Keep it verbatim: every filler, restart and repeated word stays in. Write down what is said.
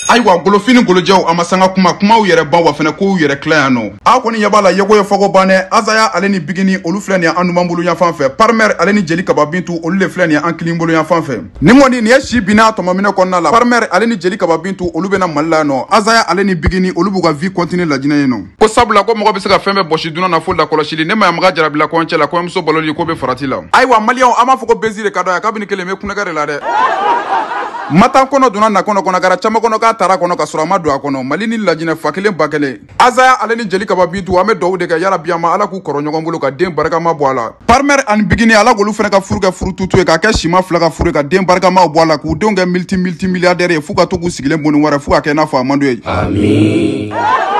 Ayiwa golofini golojɛw a ma sanga kuma kumaw yɛrɛ ban wa fɛnɛ kow yɛrɛ tila yan nɔ. A kɔni ɲɛ b'a la yeko ye fɔko banɛ Azaya ale ni Bigini olu filɛ nin ye an numan bolo yan fan fɛ. Parmère ale ni Jeli Kaba Bintu olu le filɛ nin ye an kilen bolo yan fan fɛ. Ni kɔni nin ye si binna tɔmɔminɛ kɔnɔna la. Parmère ale ni Jeli Kaba Bintu olu bɛna Mali la yan nɔ. Azaya ale ni Bigini olu b'u ka vie continuer lajinɛ yen nɔ. Ko sabula ko mɔgɔ bɛ se ka fɛn bɛɛ bɔsi dunan na fo lakɔlɔsili ne ma yamaga jarabila kɔncɛ la kɔɲɔmuso baloli ko bɛ farati la. Ayiwa maliyɛnw an b'a fɔ ko bezi de ka dɔ ya kabini kelen bɛ kunnɛgɛ de la dɛ. Matan kɔnɔ donna na kɔnɔ kɔnɔ gara caman kɔnɔ k'a taara kɔnɔ ka sɔrɔ a ma don a kɔnɔ Mali ni lajinɛ fa kelen ba kelen. Azaya ale ni Jeli Kaba Bintu an bɛ dugawu de kɛ yarabi an ma Ala k'u kɔrɔ ɲɔgɔn bolo ka den barikama bɔ a la. Parmère ani Bigini Ala k'olu fɛnɛ ka furu kɛ furu tutu ye k'a kɛ sima fila ka furu ka den barikama bɔ a la k'u denw kɛ multi multi milliardaires ye f'u ka to k'u sigilen bonni wɛrɛ f'u ka kɛ i n'a fɔ a man d'u ye. Amin.